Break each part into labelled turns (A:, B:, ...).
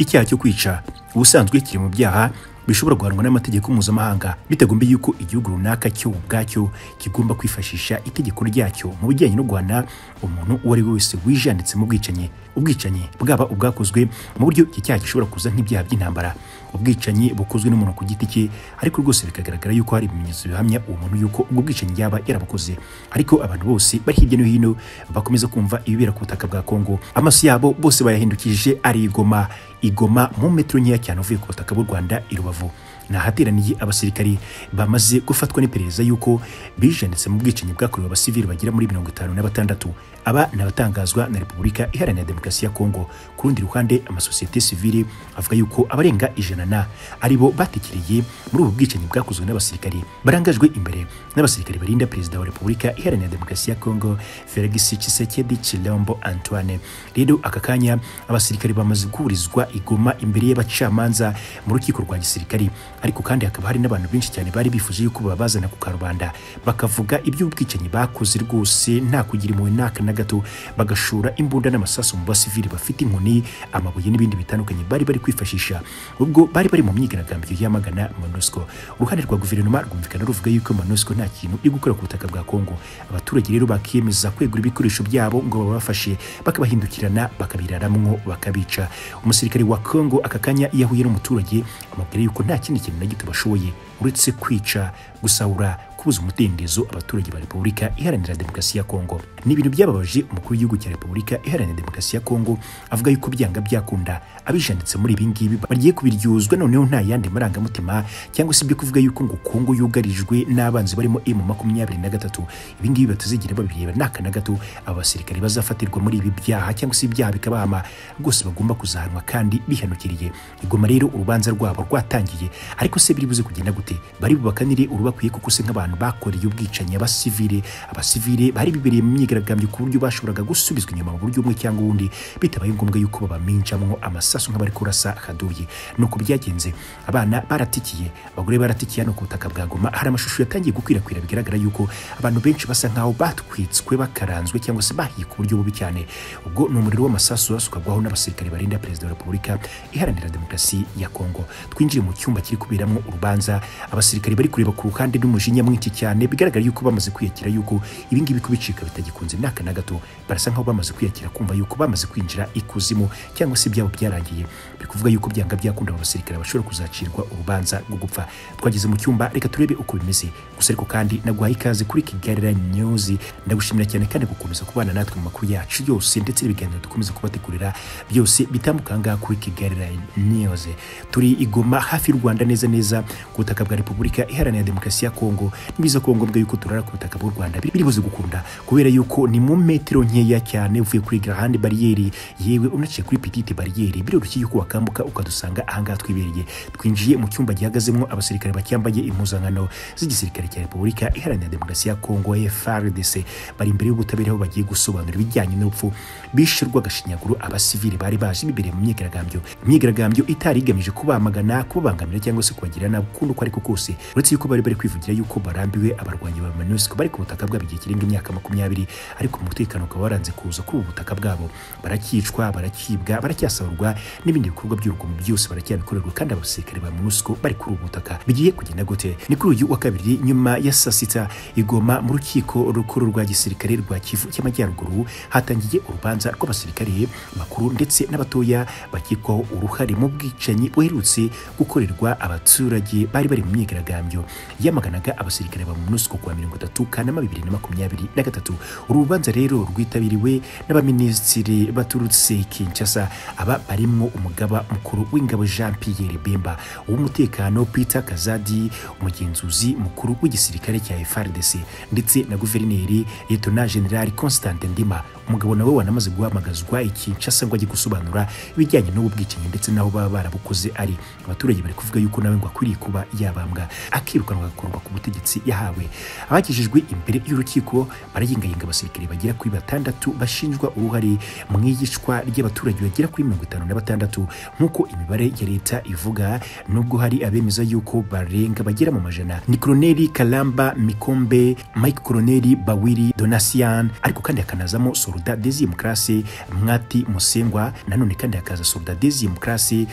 A: cyaha cyo kwica ubusanzwe kiri mu byaha bishobora guhanwa n'amategeko mpuzamahanga bitagombe yuko igihugu runaka cyo ubwacyo kigomba kwifashisha itegeko ryacyo mu bijyanye no guhana umuntu uwo ari we wese wijanditse mu ubwicanyi bwaba ubwakozwe mu buryo iki cyaha gishobora kuza nk'ibyaha by'intambara, ubwicanyi bukozwe n'umuntu ku giti cye ariko rwose bikagaragara yuko hari ibimenyetso bihamya uwo muntu yuko ubwo bwicanyi yaba yarabukoze. Ariko abantu bose bari hirya no hino bakomeza kumva ibibera ku butaka bwa Kongo, amaso yabo bose bayahindukije ari Igoma mu metero nkeya cyane uvuye ku butaka bw'u Rwanda i Rubavu. Nahateraniye abasirikari bamaze gufatwa n'iperereza yuko bijanditse mu bwicanyi bwakorewe abasivili bagera muri 56. Aba nabatangazwa na Repubulika Iharanira Demokarasi ya Kongo. Ku rundi ruhande amasosiyete sivili avuga yuko abarenga 100 aribo batekereye muri ubu bwicanyi bwakozwe n'abasirikari barangajwe imbere n'abasirikari barinda Perezida wa Repubulika Iharanira Demokarasi ya Kongo Felix Tshisekedi Tshilombo Antoine. Rero aka kanya abasirikari bamaze guhurizwa Igoma imbere y'abacamanza mu rukiko rwa gisirikari, ariko kandi hakaba hari n'abantu benshi cyane bari bifuje yuko babazana ku karubanda bakavuga iby'ubwicanyi bakoze rwose nta kugira impuhwe n'aka na gato, bagashura imbunda n'amasasu mu basivili bafite inkoni, amabuye n'ibindi bitandukanye bari kwifashisha ubwo bari mu myigaragambyo yamagana MONUSCO. Uruhande rwa guverinoma rwumvikana ruvuga yuko MONUSCO nta kintu iri gukora ku butaka bwa Kongo. Abaturage rero bakiyemeza kwegura ibikoresho byabo ngo babafashe, bakabahindukirana bakabiraramwo bakabica. Umusirikare wa Kongo aka kanya yahuye n'umuturage amubwira yuko nta kindi kintu na gito bashoboye uretse kwica, gusahura, kubuza umudendezo abaturage ba Repubulika Iharanira Demokarasi ya Kongo. Ni ibintu byababaje umukuru w'igihugu cya Repubulika Iharanira Demokarasi ya Kongo avuga yuko byanga byakunda abijanditse muri ibi ngibi bagiye kubiryuzwa, noneho nta yandi marangamutima cyangwa se ibyo kuvuga yuko ngo Kongo yugarijwe n'abanzi barimo M23. Ibi ngibi batazigira babireba n'aka na gato. Abasirikare bazafatirwa muri ibi byaha cyangwa se ibyaha bikabahama rwose bagomba kuzahanwa kandi bihanukiriye. Igoma rero urubanza rwabo rwatangiye, ariko se biri buze kugenda gute? Bari bubakanire urubakwiye kuko se nk'abantu bakoreye ubwicanyi abasivile bari bibereye mu myigaragambyo ku buryo bashoboraga gusubizwa inyuma mu buryo bumwe cyangwa ubundi bitabaye ngombwa yuko babaminjamwo amasasu nk'abari kurasa kaduye. Nuko byagenze, abana baratikiye, abagore baratikiye no ku butaka bwa Goma. Hari amashusho yatangiye gukwirakwira bigaragara yuko abantu benshi basa nkaho batwitswe bakaranzwe cyangwa se bahiye ku buryo bubi cyane. Ubwo ni umuriro w'amasasu wasukagwaho n'abasirikare barinda Perezida wa Repubulika Iharanira Demokarasi ya Kongo. Twinjiye mu cyumba kiri kuberamo urubanza, abasirikare bari kureba ku ruhande n'umujinya mwinshi cyane, bigaragara yuko bamaze kwiyakira yuko ibi ngibi kubicika bitagikunze n'aka na gato. Barasa nkaho bamaze kwiyakira kumva yuko bamaze kwinjira ikuzimu cyangwa se byabo byarangiye. Biri kuvuga yuko byanga byakunda abasirikare bashobora kuzacirwa urubanza rwo gupfa. Twageze mu cyumba, reka turebe uko bimeze. Gusa ariko kandi naguhaye ikaze kuri Kigali News. Ndagushimira cyane kandi gukomeza kubana natwe mu makuru yacu yose ndetse n'ibiganiro dukomeza kubategurira byose bitambukanga kuri Kigali News. Turi Igoma hafi y'u Rwanda neza ku butaka bwa Repubulika Iharanira Demokarasi ya Kongo. Nibiza ko ngombwa yuko turara ku butaka bw'u Rwanda biri buze gukunda kubera yuko ni mu metero nkeya cyane uvuye kuri grande barriere, yewe unaciye kuri petite barriere biroroshye yuko wakambuka ukadusanga ahangaha twibereye. Twinjiye mu cyumba gihagazemo abasirikare bacyambaye impuzankano z'igisirikare cya Repubulika Iharanira Demokarasi ya Kongo FARDC, bari imbere y'ubutabera aho bagiye gusobanura ibijyanye n'urupfu bishirwa gashinyaguro abasivili bari baje bibereye mu myigaragambyo itari igamije kubamagana, kubangamira cyangwa se kubagira nabi kundi uko ariko kose, uretse yuko bari kwivugira yuko barambiwe abarwanyi ba MONUSCO bari ku butaka bwabo igihe kirenga imyaka 20, ariko umutekano ukaba waranze kuza kuri ubu butaka bwabo. Barakicwa, barakibwa, baracyasahurwa n'ibindi bikorwa by'urugomo byose baracyabikorerwa, kandi abasirikare ba MONUSCO bari kuri ubu butaka. Bigiye kugenda gute? Ni kuri uyu wa kabiri nyuma ya saa sita Igoma mu rukiko rukuru rwa gisirikare rwa Kivu cy'Amajyaruguru hatangiye urubanza rw'abasirikare bakuru ndetse n'abatoya bakekwaho uruhare mu bwicanyi buherutse gukorerwa abaturage bari mu myigaragambyo yamaganaga abasirikare ba MONUSCO kuwa 30 Kanama 2023. Urubanza rero rwitabiriwe n'abaminisitiri baturutse Kinshasa, aba barimo umugaba mukuru w'ingabo Jean Pierre Bemba, uw'umutekano Peter Kazadi, umugenzuzi mukuru w'igisirikare cya FARDC ndetse na guverineri Lieutenant General Constantin Ndima. Umugabo nawe wanamaze guhamagazwa Kinshasa ngo ajye gusobanura ibijyanye n'ubu bwicanyi ndetse naho baba barabukoze. Ari abaturage bari kuvuga yuko nawe ngo akwiriye kuba yabambwa akirukanwa agakorwa ku butegetsi Demokarasi yahawe. Abakijijwe imbere y'urukiko barayingayinga abasirikare bagera kuri 6 bashinjwa uruhare mu iyicwa ry'abaturage bagera kuri 56 nk'uko imibare ya leta ivuga, nubwo hari abemeza yuko barenga bagera mu majana. Ni Koloneli Kalamba Mikombe, Mike Koloneli Bawiri Donasian, ariko kandi hakanazamo Soldat Deuxième Classe Mwati Musengwa, nanone kandi hakaza Soldat Deuxième Classe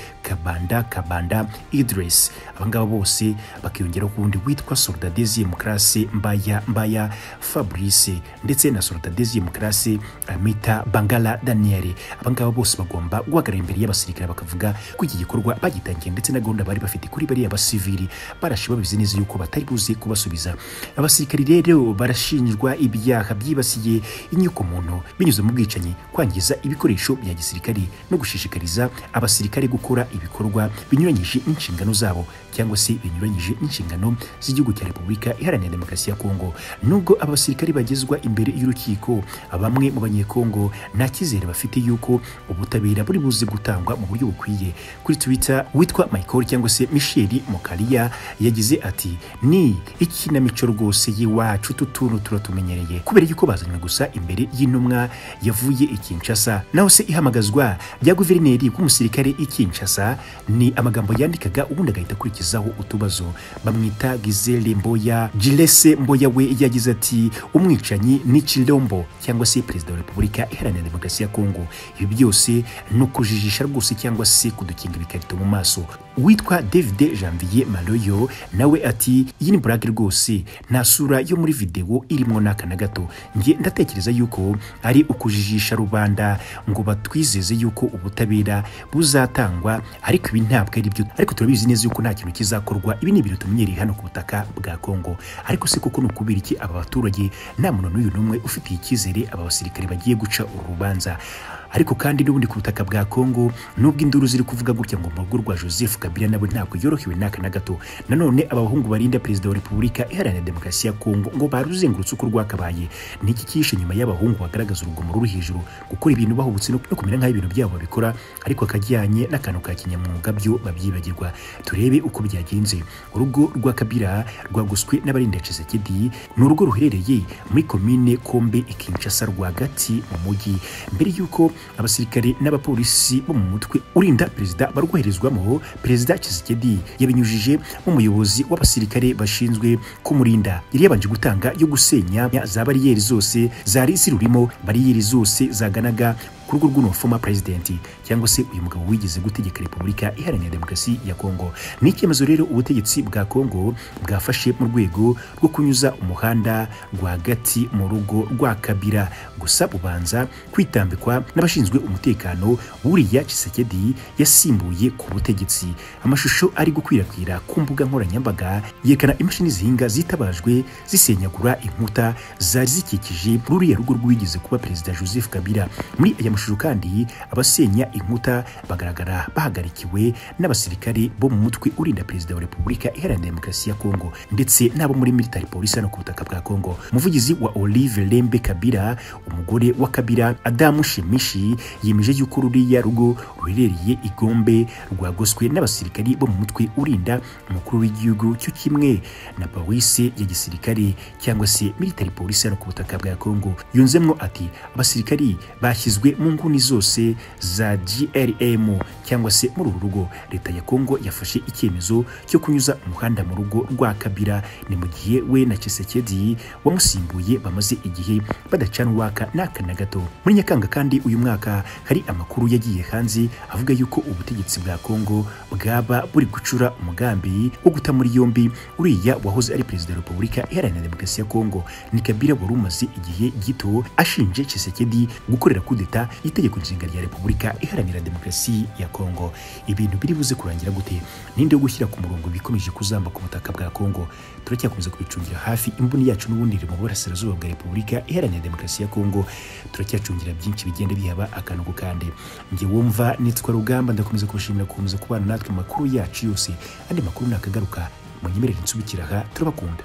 A: Kabanda Idris. Abangaba bose bakiyongera ku wundi witwa Soldat Deuxième Classe Mbaya Fabrice, ndetse na Soldat Deuxième Classe Amita Bangala Daniel. Abangaba bose bagomba guhagarara imbere y'abasirikare bakavuga ko iki gikorwa bagitangiye, ndetse na gahunda bari bafite kuri bariya basivili barashiba bizi neza yuko batari buze kubasubiza. Abasirikare rero barashinjwa ibyaha byibasiye inyoko muntu binyuze mu bwicanyi, kwangiza ibikoresho bya gisirikare no gushishikariza abasirikare gukora ibikorwa binyuranyije inshingano zabo cyangwa se binyuranyije inshingano z'igihugu cya Repubulika Iharanira Demokarasi ya Kongo. Nubwo abasirikare bagezwa imbere y'urukiko, bamwe mu banyekongo nta kizere bafite yuko ubutabera buri buze gutangwa mu buryo bukwiye. Kuri Twitter witwa Michael cyangwa se Michel Mokalia yagize ati, ni ikinamico rwose y'iwacu tutuntu turatumenyereye, kubera yuko bazanywe gusa imbere y'intumwa yavuye i Kinshasa. Naho se ihamagazwa bya guverineri k'umusirikare i Kinshasa ni amagambo yandikaga ubundi agahita kurikizaho utubazo. Bamwita Gizele Mboya. Gilese Mboya we yagize ati, umwicanyi ni Chilombo cyangwa se perezida wa Repubulika Iharanira Demokarasi ya Kongo. Ibi byose no kujijisha rwose cyangwa se kudukinga ibikarito mu maso. Witwa David Janvier Maloyo nawe ati, iyi ni brag rwose, nta sura yo muri video irimo n'aka na gato. Nge ndatekereza yuko ari ukujijisha rubanda ngo batwizeze yuko ubutabera buzatangwa, ariko ibi ntabwo ari byo. Ariko turabizi neza yuko nta kintu kizakorwa. Ibi ni ibintu tumenyereye hano ku butaka bwa Kongo. Ariko se kuko nukubira iki aba baturage nta muntu n'uyu n'umwe ufitiye icyizere aba basirikare bagiye guca urubanza? Ariko kandi n'ubundi ku butaka bwa Kongo, nubwo induru ziri kuvuga gutya ngo mu rwa Joseph Kabila nawe ntabwo yorohewe n'aka na gato. Nanone abahungu barinda perezida wa Repubulika Iharanira Demokarasi ya Kongo ngo baruzengurutse uko rwakabaye. Niki kishe nyuma y'abahungu bagaragaza urugomo ruri hejuru, gukora ibintu bahubutse no kumera nk'aho ibintu byabo babikora, ariko akajyanye n'akantu ka kinyamwuga byo babyibagirwa. Turebe uko byagenze. Urugo rwa Kabila rwaguswe n'abarinda Tshisekedi, ni urugo ruherereye muri komine Kombe i Kinshasa rwagati mu mujyi. Mbere yuko abasirikare n'abapolisi bo mu mutwe urinda perezida barwoherezwamo, perezida Tshisekedi yabinyujije mu muyobozi w'abasirikare bashinzwe kumurinda. Yari yabanje gutanga yo gusenya za bariyeri zose zari zirurimo, bariyeri zose zaganaga ku rugo rw'umufoma president cyangwa se uyu mugabo wigeze gutegeka Repubulika Iharanira Demokarasi ya Kongo. Ni icyemezo rero ubutegetsi bwa Kongo bwafashe mu rwego rwo kunyuza umuhanda rwagati mu rugo rwa Kabila, gusa bubanza kwitambikwa n'abashinzwe umutekano wuriya Tshisekedi yasimbuye ku butegetsi. Amashusho ari gukwirakwira ku mbuga nkoranyambaga yerekana imashini zihinga zitabajwe zisenyagura inkuta zari zikikije ruriya rugo rwigeze kuba perezida Joseph Kabila. Muri aya mashusho kandi abasenya inkuta bagaragara bahagarikiwe n'abasirikare bo mu mutwe urinda perezida wa Repubulika Iharanira Demokarasi ya Kongo, ndetse n'abo muri military police no ku butaka bwa Kongo. Umuvugizi wa Olive Lembe Kabila, umugore wa Kabila Adamu Shemishi, yemeje yuko ruriya rugo ruherereye Igombe rwagoswe n'abasirikari bo mu mutwe urinda umukuru w'igihugu cyo kimwe na police ya gisirikare cyangwa se military police no ku butaka bwa Kongo. Yunzemwo ati, abasirikari bashyizwe mu nguni zose za GRM cyangwa se muri uru rugo. Leta ya Kongo yafashe icyemezo cyo kunyuza umuhanda mu rugo rwa Kabila, ni mu gihe we na Tshisekedi wamusimbuye bamaze igihe badacana uwaka n'aka na gato. Muri Nyakanga kandi uyu mwaka hari amakuru yagiye hanze avuga yuko ubutegetsi bwa Kongo bwaba buri gucura umugambi wo guta muri yombi uriya wahoze ari perezida wa Repubulika Iharanira Demokarasi ya Kongo. Ni Kabila wari umaze igihe gito ashinje Tshisekedi gukorera kudeta itegeko nshinga rya Repubulika Iharanira Demokarasi ya Kongo. Ibintu biri buze kurangira gute? Ninde wo gushyira ku murongo bikomeje kuzamba ku butaka bwa Kongo? Turacyakomeza kubicungira hafi. Imbuni yacu n'ubundi iri mu burasirazuba bwa Repubulika Iharanira Demokarasi ya Kongo. Turacyacungira byinshi bigenda bihaba akantu kandi. Nge wumva nitwa Rugamba, ndakomeza kushimira gukomeza kubana natwe makuru yacu yose. Andi makuru nakagaruka munyemerere nsubikira aha. Turabakunda.